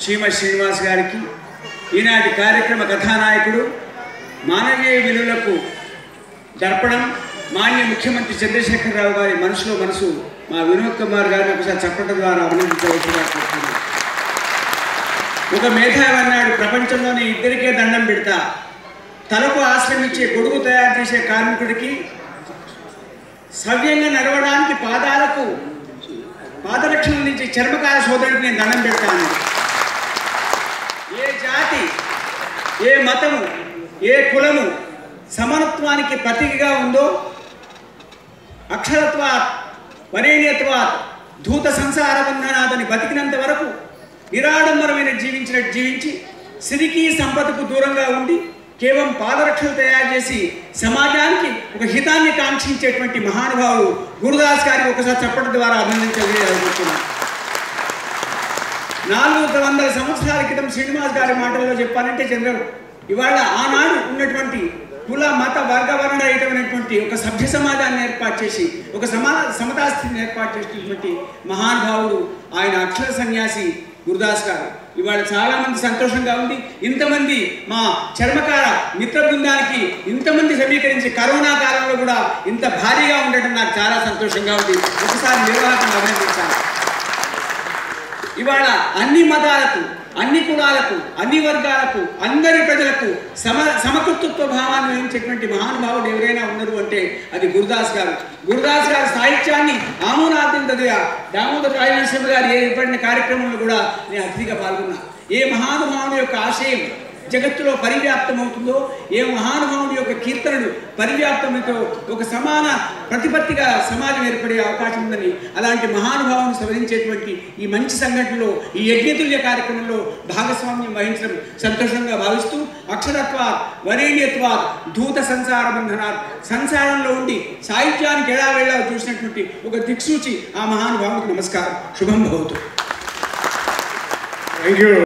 చీమ శ్రీనివాస్ గారికి, ఈనాటి కార్యక్రమ కథానాయకుడు, మానవీయ విలువలకు దర్పణం మాన్య ముఖ్యమంత్రి చంద్రశేఖరరావు గారి మనసులో మనసు మా వినోద్ కుమార్ గారిని ఒకసారి చెప్పడం ద్వారా అభినందించవలసిగా కోరుతున్నాను. ఒక మేధావి అన్నాడు, ప్రపంచంలోనే ఇద్దరికే దండం పెడతా, తలకు ఆశ్రమించే గొడుగు తయారు చేసే కార్మికుడికి, సవ్యంగా నడవడానికి పాదరక్షణ నుంచి చర్మకార సోదరుడికి నేను దండం పెడతాను. ఏ జాతి, ఏ మతము, ఏ కులము సమానత్వానికి ప్రతీకగా ఉందో, అక్షరత్వాత్ వరేణ్యత్వాత్ ధూత సంసార బంధనాథని బతికినంత వరకు నిరాడంబరమైన జీవించి సిరికి సంపదకు దూరంగా ఉండి కేవలం పాదరక్షలు తయారు చేసి సమాజానికి ఒక హితాన్ని కాంక్షించేటువంటి మహానుభావుడు గురుదాస్ గారికి ఒకసారి చెప్పడం ద్వారా అభినందించాలనుకుంటున్నాను. 400 సంవత్సరాల క్రితం శ్రీనివాస్ గారి మాటల్లో చెప్పాలంటే ఇవాళ ఆనాడు ఉన్నటువంటి కుల మత వర్గ వర్ణరహితమైనటువంటి ఒక సభ్య సమాజాన్ని ఏర్పాటు చేసి ఒక సమతాస్థితిని ఏర్పాటు చేసినటువంటి మహానుభావుడు ఆయన అక్షర సన్యాసి గురుదాస్ గారు. ఇవాళ చాలామంది సంతోషంగా ఉంది. ఇంతమంది మా చర్మకార మిత్ర బృందానికి ఇంతమంది సమీకరించి కరోనా కాలంలో కూడా ఇంత భారీగా ఉండటం నాకు చాలా సంతోషంగా ఉంది. ఒకసారి నిర్వాహకులను అభినందించాలి. ఇవాళ అన్ని మతాలకు, అన్ని కులాలకు, అన్ని వర్గాలకు, అందరి ప్రజలకు సమకర్తృత్వ భావాన్ని వహించేటువంటి మహానుభావుడు ఎవరైనా ఉన్నారు అంటే అది గురుదాస్ గారు. గురుదాస్ గారి సాహిత్యాన్ని ఆమూనార్థంగా దామోదర్ రాజనరసింహ గారు ఏర్పడిన కార్యక్రమంలో కూడా నేను అతిథిగా పాల్గొన్నా. ఏ మహానుభావుని యొక్క ఆశయం జగత్తులో పరివ్యాప్తమవుతుందో, ఏ మహానుభావుని యొక్క కీర్తనలు పరివ్యాప్తమవుతో ఒక సమాన ప్రతిపత్తిగా సమాజం ఏర్పడే అవకాశం ఉందని, అలాంటి మహానుభావుని స్మరించేటువంటి ఈ మంచి సంఘటనలో, ఈ యజ్ఞతుల్య కార్యక్రమంలో భాగస్వామ్యం వహించడం సంతోషంగా భావిస్తూ, అక్షరత్వాత్ వరేణ్యత్వాత్ ధూత సంసార బంధనాత్, సంసారంలో ఉండి సాహిత్యానికి ఎలా వెళ్ళాలో చూసినటువంటి ఒక దిక్సూచి ఆ మహానుభావునికి నమస్కారం. శుభం భవతు. Thank you.